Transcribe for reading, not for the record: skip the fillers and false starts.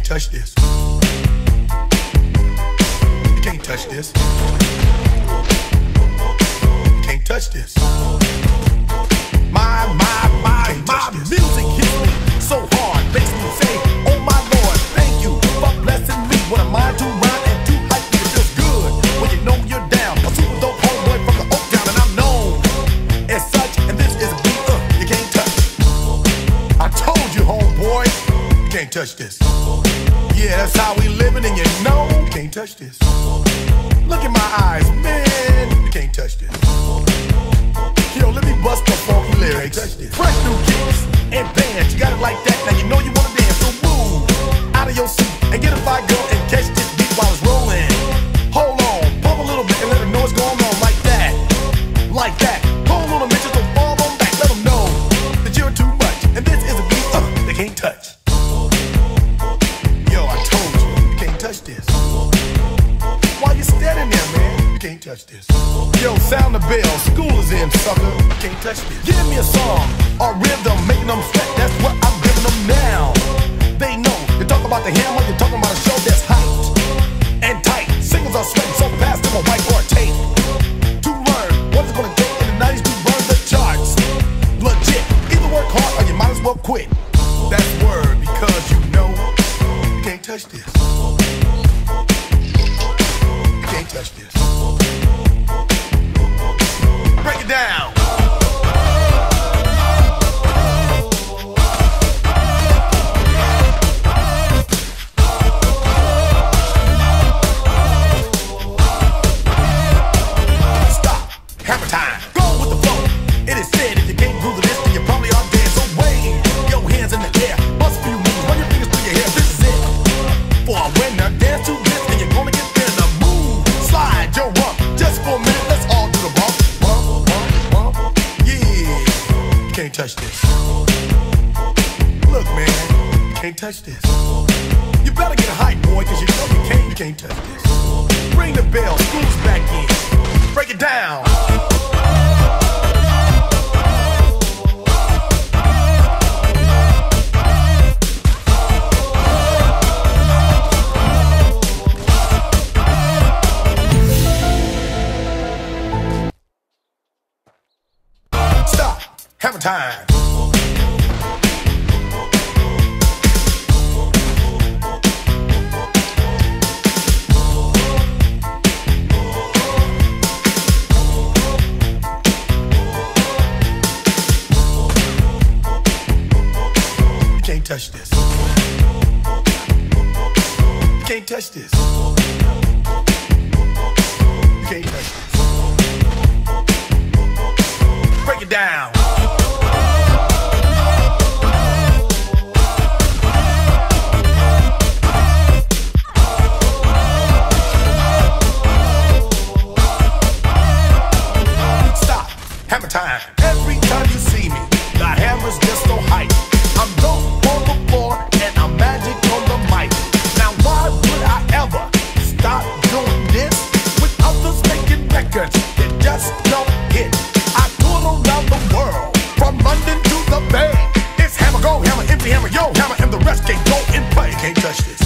can't touch this. You can't touch this. You can't touch this. My music hits me so hard, makes me say, oh my Lord, thank you for blessing me. What am I to rhyme and to hype me? It feels good when you know you're down. A super dope homeboy from the Oak Town, and I'm known as such. And this is a beat you can't touch. I told you, homeboy, you can't touch this. Yeah, that's how we living, and you know you can't touch this. Look in my eyes, man, you can't touch this. Yo, let me bust the funky lyrics. Fresh new kicks and bands, you got it like that. Now you know you wanna dance, so move out of your seat and get a fire girl and catch this beat while it's rolling. Hold on, pump a little bit and let them know what's going on like that, like that. Hold on a minute, just don't fall on back. Let them know that you're too much, and this is a beat they can't touch. Yo, I told you, you can't touch this. Why you standing there, man? You can't touch this. Yo, sound the bell, school is in, sucker. You can't touch this. Give me a song or rhythm, making them sweat. That's what I'm giving them now. They know. You talk about the hammer, you're talking about a show that's hyped and tight. Singles are sweating so fast, them a white or a tape. To learn what it's gonna take in the 90s to burn the charts. Legit. Either work hard or you might as well quit. That's word, because you know you can't touch this. You can't touch this. Break it down. Stop. Hammer time. Go with the flow. It is said if you can't groove to this, then you probably are dead. So wave your hands in the air. Bust a few moves. Run your fingers through your hair. This is it. For a winner, dance to this, and you're gonna get there. The move. Slide your rump. Just for a minute, let's all do the bump. Can't touch this. Look, man, you can't touch this. You better get a hype, boy, cause you know you can't touch this. Ring the bell, school's back in. Break it down. Stop. Hammer time. You can't touch this. You can't touch this. You can't touch this. Break it down. Hammer time. Every time you see me, the hammer's just so hype. I'm dope on the floor and I'm magic on the mic. Now why would I ever stop doing this with others making records that just don't hit? I tour around the world, from London to the Bay. It's hammer, go hammer, empty hammer, yo hammer, and the rest can't go and play. Can't touch this.